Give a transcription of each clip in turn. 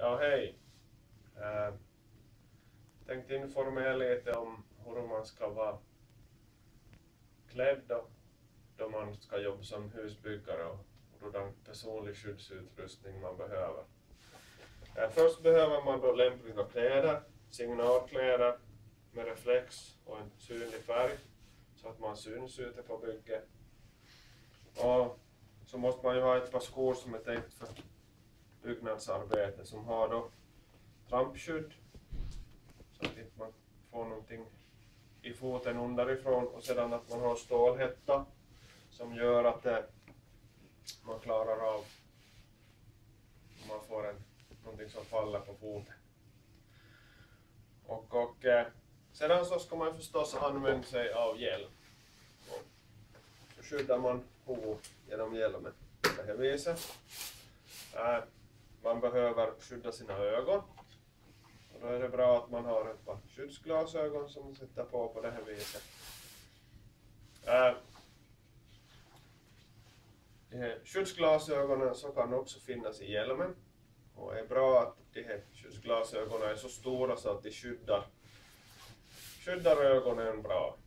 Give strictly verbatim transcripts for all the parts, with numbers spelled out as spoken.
Ja, hej. Jag tänkte informera lite om hur man ska vara klädd då, då man ska jobba som husbyggare och hurdan personlig skyddsutrustning man behöver. Först behöver man då lämpliga kläder, signalkläder med reflex och en synlig färg så att man syns ute på bygget. Och så måste man ju ha ett par skor som är tänkt för byggnadsarbete som har då trampskydd så att inte man får någonting i foten underifrån, och sedan att man har stålhätta som gör att det, man klarar av om man får en, någonting som faller på foten. Och, och eh, sedan så ska man förstås använda sig av hjälm. Och så skyddar man huvudet genom hjälmen på det här viset. Eh, man behöver skydda sina ögon. Och då är det bra att man har ett par skyddsglasögon som man sätter på på det här viset. Äh, de här skyddsglasögonen så kan också finnas i hjälmen. Och det är bra att de här skyddsglasögonen är så stora så att de skyddar, skyddar ögonen bra.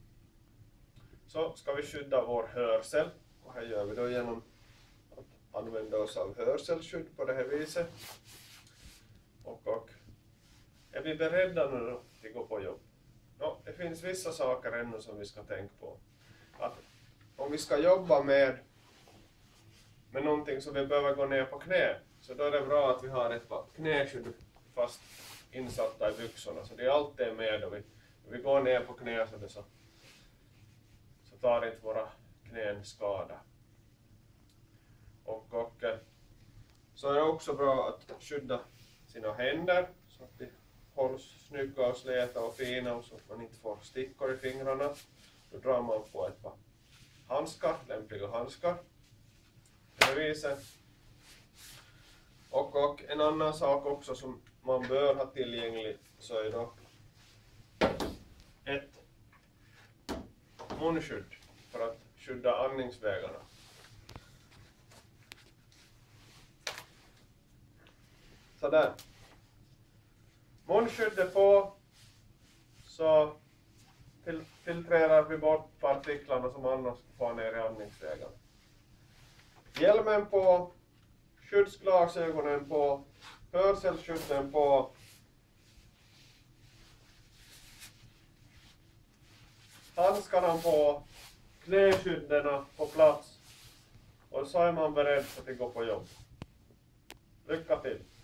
Så ska vi skydda vår hörsel. Och här gör vi då genom att använda oss av hörselskydd på det här viset. Och, och är vi beredda nu då till att gå på jobb? Ja, det finns vissa saker ännu som vi ska tänka på. Att om vi ska jobba med, med någonting som vi behöver gå ner på knä, så då är det bra att vi har ett par knäskydd fast insatta i byxorna. Så det är alltid med då vi, då vi går ner på knä så, det så, så tar inte våra knän skada. Och, och så är det också bra att skydda sina händer så att de hålls snygga och släta och fina och så att man inte får stickor i fingrarna. Då drar man på ett par handskar, lämpliga handskar. Det här viset. Och, och en annan sak också som man bör ha tillgängligt så är då ett munskydd för att skydda andningsvägarna. Sådär. Munskyddet på så fil filtrerar vi bort partiklarna som annars får ner i andningsvägarna. Hjälmen på, skyddsglasögonen på, hörselskydden på, handskarna på, knäskydden på plats, och så är man beredd att gå på jobb. Lycka till!